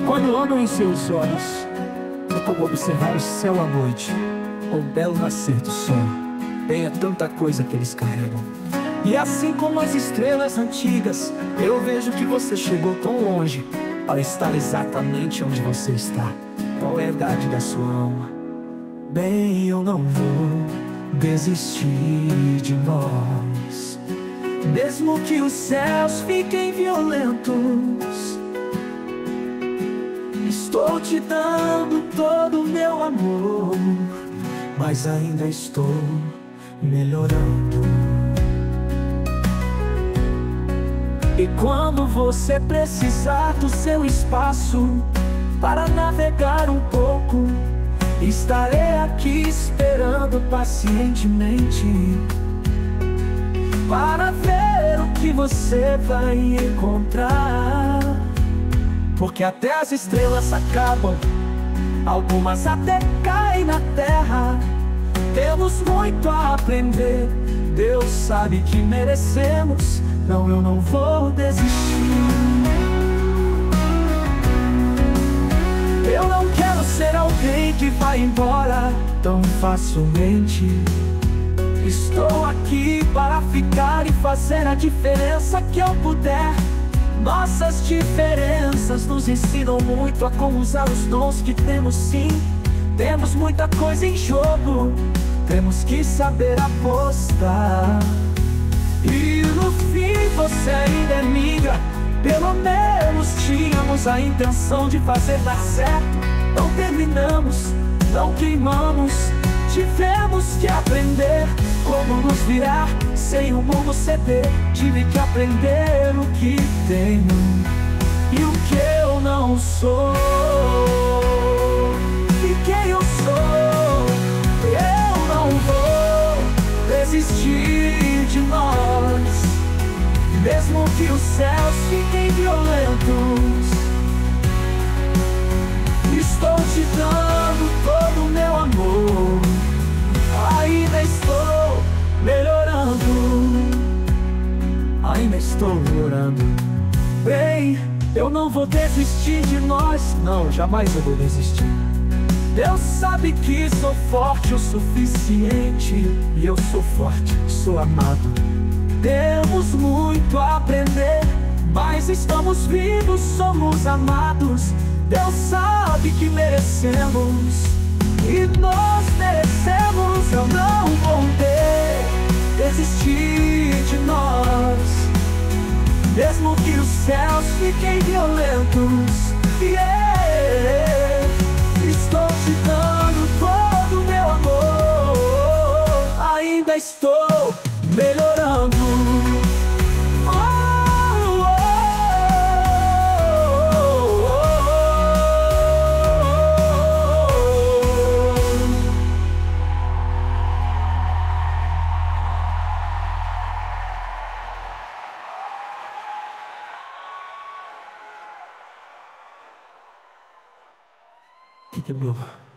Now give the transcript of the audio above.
Quando olho em seus olhos, é como observar o céu à noite, ou o belo nascer do sol. Bem, é tanta coisa que eles carregam. E assim como as estrelas antigas, eu vejo que você chegou tão longe para estar exatamente onde você está. Qual é a idade da sua alma? Bem, eu não vou desistir de nós, mesmo que os céus fiquem violentos. Estou te dando todo o meu amor, mas ainda estou melhorando. E quando você precisar do seu espaço para navegar um pouco, estarei aqui esperando pacientemente para ver o que você vai encontrar. Porque até as estrelas acabam, algumas até caem na terra. Temos muito a aprender, Deus sabe que merecemos. Não, eu não vou desistir. Eu não quero ser alguém que vai embora tão facilmente. Estou aqui para ficar e fazer a diferença que eu puder. Nossas diferenças nos ensinam muito a como usar os dons que temos, sim. Temos muita coisa em jogo, temos que saber apostar. E no fim você ainda é minha. Pelo menos tínhamos a intenção de fazer dar certo. Não terminamos, não queimamos. Tivemos que aprender como nos virar sem o mundo ceder. Tive que aprender o que tenho e o que eu não sou. E quem eu sou, eu não vou desistir de nós, mesmo que os céus fiquem violentos. Estou te dando todo o meu amor, ainda estou melhorando. Ainda estou melhorando. Bem, eu não vou desistir de nós. Não, jamais eu vou desistir. Deus sabe que sou forte o suficiente. E eu sou forte, sou amado. Temos muito a aprender, mas estamos vivos, somos amados. Deus sabe que merecemos, e nós merecemos. Eu não vou desistir de nós, mesmo que os céus fiquem violentos. Estou te dando todo o meu amor, ainda estou melhorando. Que bom.